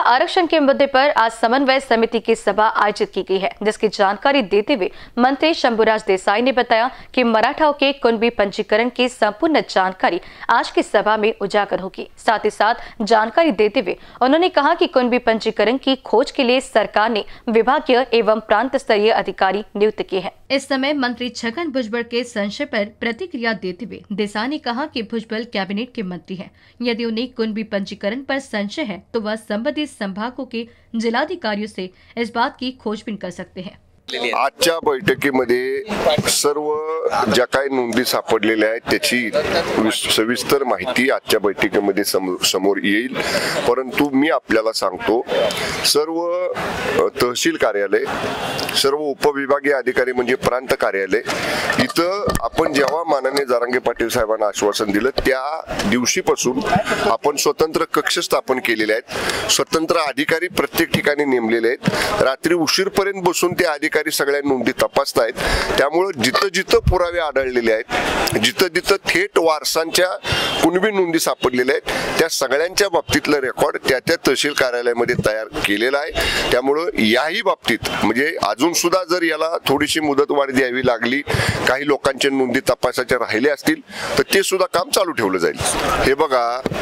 आरक्षण के मुद्दे पर आज समन्वय समिति की सभा आयोजित की गई है, जिसकी जानकारी देते हुए मंत्री शंभूराज देसाई ने बताया कि मराठाओं के कुणबी पंजीकरण की संपूर्ण जानकारी आज की सभा में उजागर होगी। साथ ही साथ जानकारी देते हुए उन्होंने कहा कि कुणबी पंजीकरण की खोज के लिए सरकार ने विभागीय एवं प्रांत स्तरीय अधिकारी नियुक्त किए हैं। इस समय मंत्री छगन भुजबल के संशय पर प्रतिक्रिया देते हुए देसाई ने कहा कि भुजबल कैबिनेट के मंत्री हैं। यदि उन्हें कुणबी पंजीकरण पर संशय है तो वह संबंधित संभागों के जिलाधिकारियों से इस बात की खोजबीन कर सकते हैं। आजच्या बैठकीमध्ये सर्व ज्या काही नोंदी सापडलेल्या आहेत त्याची सविस्तर माहिती आजच्या बैठकीमध्ये समोर येईल। परंतु मी आपल्याला सांगतो, सर्व तहसील कार्यालय, सर्व उपविभागीय अधिकारी म्हणजे प्रांत कार्यालय इथं आपण जेव्हा माननीय जरांगे पाटील साहेबांना आश्वासन दिलं त्या दिवशीपासून आपण स्वतंत्र कक्ष स्थापन केलेले आहेत, स्वतंत्र अधिकारी प्रत्येक ठिकाणी नेमलेले आहेत। रात्री उशीरपर्यंत बसून ते अधिकारी सगळ्या नोंदी तपासतायत। त्यामुळे जिथं जिथं पुरावे आढळलेले आहेत, जिथं जिथं थेट वारसांच्या कुणबी नोंदी सापडलेल्या आहेत त्या सगळ्यांच्या बाबतीतलं रेकॉर्ड त्या तहसील कार्यालयामध्ये तयार केलेला आहे। त्यामुळे याही बाबतीत म्हणजे अजून सुद्धा जर याला थोडीशी मुदतवाढ द्यावी लागली, काही लोकांच्या नोंदी तपासाच्या राहिल्या असतील तर ते सुद्धा काम चालू ठेवलं जाईल। हे बघा,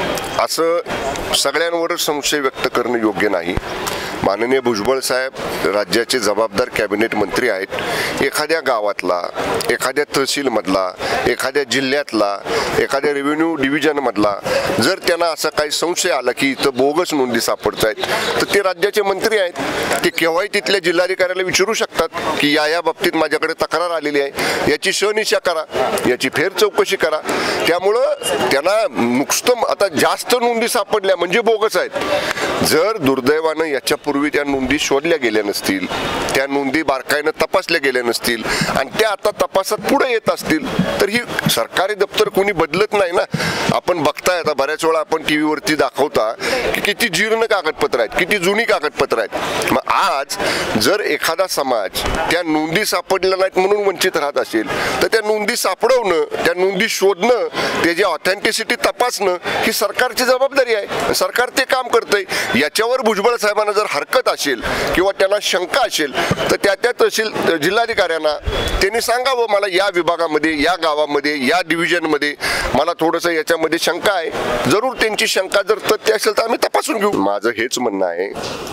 असं सगळ्यांवर संशय व्यक्त करणं योग्य नाही। माननीय भुजबळ साहेब राज्याचे जबाबदार कॅबिनेट मंत्री आहेत। एखाद्या गावातला, एखाद्या तहसील मधला, एखाद्या जिल्ह्यातला, एखाद्या रेव्हेन्यू डिव्हिजन मधला जर त्यांना असा काही संशय आला की इथं बोगस नोंदी सापडतायत तर ते राज्याचे मंत्री आहेत। ते केव्हाही तिथल्या जिल्हाधिकाऱ्याला विचारू शकतात की या बाबतीत माझ्याकडे तक्रार आलेली आहे, याची शहानिशा करा, याची फेर चौकशी करा। त्यामुळं त्यांना नुकतं आता जास्त नोंदी सापडल्या म्हणजे बोगस आहेत। जर दुर्दैवानं याच्या पूर्वी त्या नोंदी शोधल्या गेल्या नसतील, त्या नोंदी बारकाईनं तपासल्या गेल्या नसतील आणि त्या आता तपासात पुढे येत असतील तर ही सरकारी दप्तर कोणी बदलत नाही ना। आपण बघताय आता बऱ्याच वेळा आपण टीव्हीवरती दाखवता की किती जीर्ण कागदपत्र आहेत, किती जुनी कागदपत्र आहेत। मग आज जर एखादा समाज त्या नोंदी सापडल्या नाहीत म्हणून वंचित राहत असेल तर त्या नोंदी सापडवणं, त्या नोंदी शोधणं, त्याची ऑथेंटिसिटी तपासणं ही सरकारची जबाबदारी आहे। सरकार ते काम करतंय। याच्यावर भुजबळ साहेबांना जर हरकत असेल किंवा त्यांना शंका असेल तर त्या तहसील जिल्हाधिकाऱ्यांना त्यांनी सांगावं, मला या विभागामध्ये, या गावामध्ये, या डिव्हिजनमध्ये मला थोडंसं याच्यामध्ये शंका आहे। जरूर त्यांची शंका जर तथ्य असेल तर आम्ही तपासून घेऊ। माझं हेच म्हणणं आहे,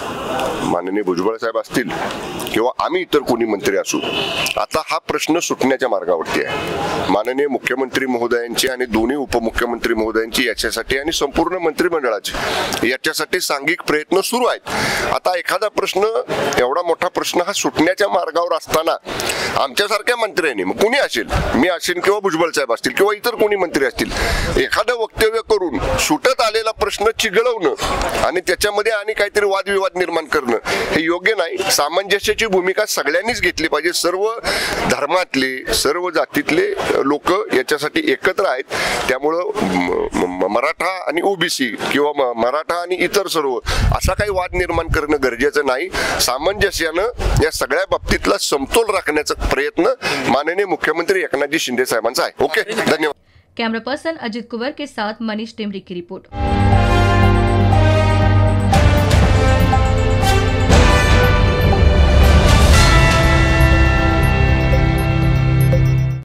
माननीय भुजबळ साहेब असतील किंवा आम्ही इतर कोणी मंत्री असू, आता हा प्रश्न सुटण्याच्या मार्गावरती आहे। माननीय मुख्यमंत्री महोदयांची आणि दोन्ही उपमुख्यमंत्री महोदयांची याच्यासाठी आणि संपूर्ण मंत्रिमंडळाचे याच्यासाठी सांघिक प्रयत्न सुरू आहेत। आता एखादा प्रश्न, एवढा मोठा प्रश्न हा सुटण्याच्या मार्गावर असताना आमच्यासारख्या मंत्र्यांनी, मग कुणी असेल, मी असेल किंवा भुजबळ साहेब असतील किंवा इतर कोणी मंत्री असतील, एखादं वक्तव्य करून सुटत आलेला प्रश्न चिघळवणं आणि त्याच्यामध्ये आणि काहीतरी वादविवाद निर्माण करणं हे योग्य नाही। सामंजस्याची भूमिका सगळ्यांनीच घेतली पाहिजे। सर्व धर्मातले, सर्व जातीतले लोक याच्यासाठी एकत्र आहेत। त्यामुळं मराठा आणि ओबीसी किंवा मराठा आणि इतर सर्व असा काही वाद निर्माण करणं गरजेचं नाही। सामंजस्यानं या सगळ्या बाबतीतला समतोल राखण्याचा प्रयत्न माननीय मुख्यमंत्री एकनाथजी शिंदे साहेबांचा आहे। ओके, धन्यवाद। कैमरा पर्सन अजित कुंवर के साथ मनीष टिमरी की रिपोर्ट।